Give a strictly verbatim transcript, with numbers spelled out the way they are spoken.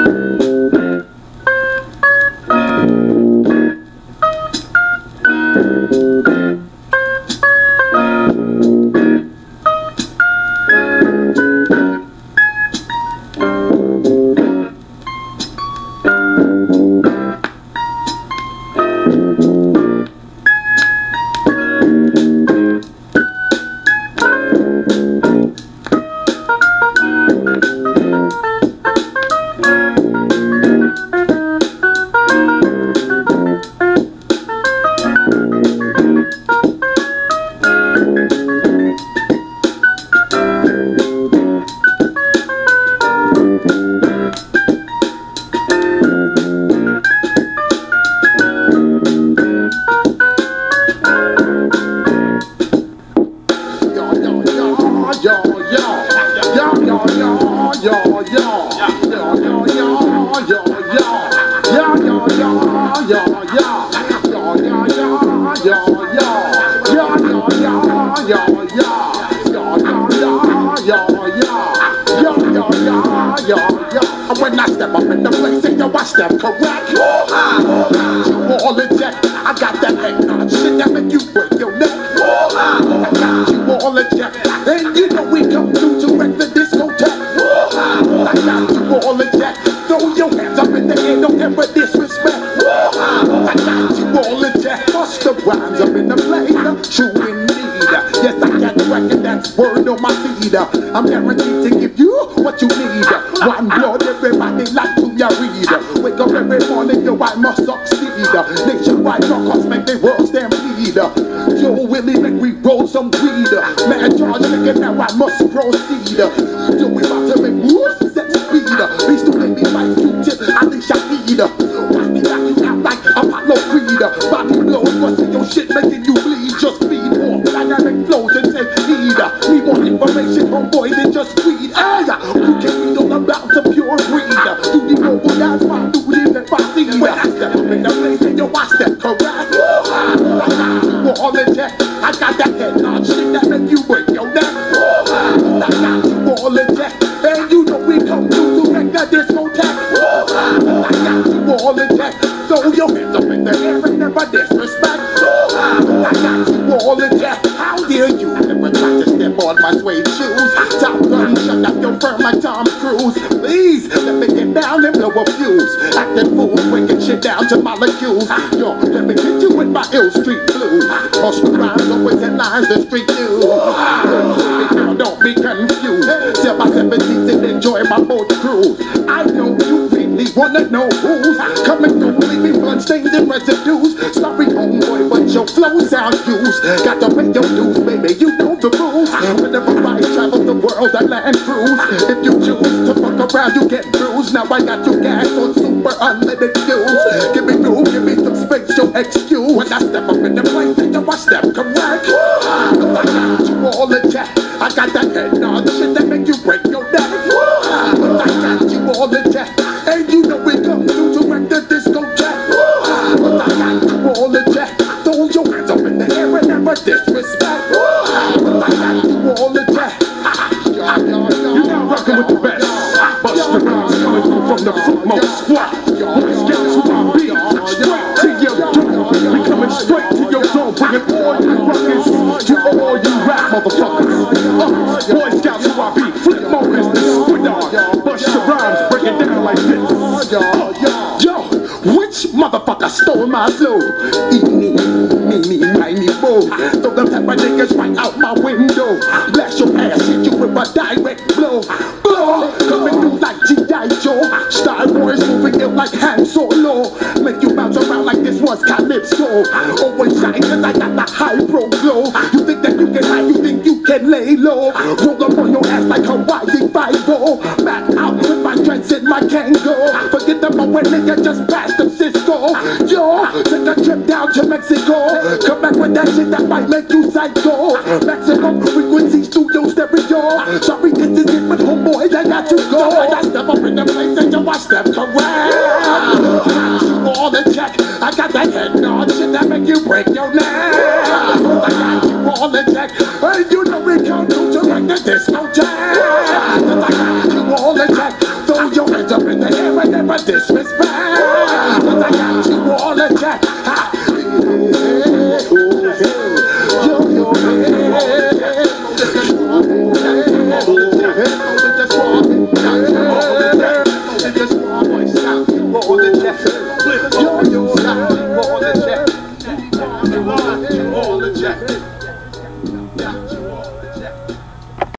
When I step up in the place and yo, I step correct. You all in check. I got that head nod shit that make you break your neck. I got you all in check. And you know we come through to wreck the discotheque. I got you all in check. Throw your hands up in the air, don't ever disrespect. I got you all in check. Bust the rhymes up in the place. True indeed. Yes, I got record, that's word on my feed. I'm guaranteed to give you what you need. One blood, everybody like to ya read. Wake up every morning, yo, I must succeed. Nationwide rockers make the world stampede. Yo, Willie, make we roll some weed. Man, George, nigga, now I must proceed. Yo, we about to make moves, set speed. Please don't make me fight Q-tip, I think I need. Watch me knock you out like Apollo Creed. Body blows, busting your shit, making you bleed. Just feed more dynamic flows and take heed. Need more information, homeboy, than just weed. Hey, you can read all about the pure breed. You need more, that's my duty if I see. When I step up in the place and yo, I step correct. I got you all in check. I got that head nod shit that make you break your neck. I got you all in check. And you know we come through to wreck the discotheque. I got you all in check. Throw your hands up in the air and never disrespect. I got you all in check. How dare you never try to step on my suede shoes? Top gun, shut up your firm like Tom Cruise. Please, let me get down and blow a fuse. Acting fool, breaking shit down to molecules. Yo, let me hit you with my ill street blues. Cause the rhymes always headlines the street news. Girl, don't be confused. Sell my seventies and enjoy my boat cruise. I know you really wanna know who's coming through, leaving bloodstains and residues. Sorry, homeboy, but your flow sound used. Got to pay your dues, baby, you know the rules. Whenever I travel the world, I land cruise. If you choose to fuck around, you get bruised. Now I got you gas on super unlimited fuels. Give me room, give me some space, your excuse. When I step up in the place, then yo, I step correct. I got you all in check. I got that head nod shit that make you break your neck. I got you all in check. And you know we come through to wreck the discotheque. I got you all in check. Throw your hands up in the air and never disrespect. I got you all in check. You're now rocking with the best. Busta Rhymes coming through from the footmost squad. Let's get to our beat. Straight to your dome. We coming straight to your dome. Bringing all you rockers to all you rap motherfuckers. Uh, Boy Scouts to our beat. Flip more is the squidard. Busta Rhymes break it down like this. Uh, Yo, which motherfucker stole my flow? Eeny, meeny, miny, mo. Throw them type of niggas right out my window. Blast your ass, hit you with a direct blow. Blow, coming through like G I Joe. Star Wars moving ill like Han Solo. Make you bounce around like this was Calypso. Always shine cause I got the high pro glow. You think that you can hide, you think you can lay low. Roll up on your ass like Hawaii Five-O. Back out with my dreads and my Kango. Forget the moment nigga just passed them Cisco. Yo, take a trip down to Mexico. Come back with that shit that might make you psycho. Maximum frequency studio stereo. Sorry this is it but homeboy I got to go. I step up in the place and yo I step correct. I got you all in check. I got that head nod shit that make you break your neck. I got you all in check. Hey, you know we come through to wreck the discotheque. I got you all in check. Throw your hands up in the air and this. Respect